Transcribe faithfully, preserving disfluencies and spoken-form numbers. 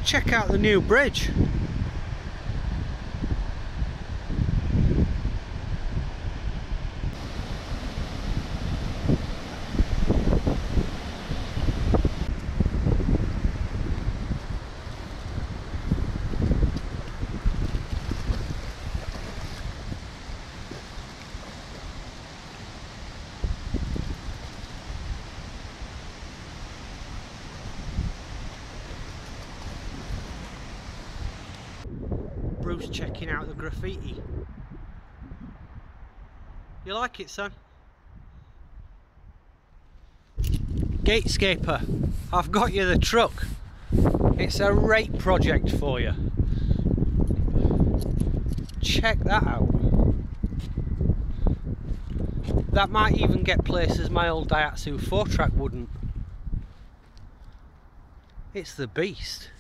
Check out the new bridge. Bruce checking out the graffiti. You like it, son? Gatescaper, I've got you the truck. It's a rate project for you. Check that out. That might even get places my old Daihatsu four track wouldn't. It's the beast.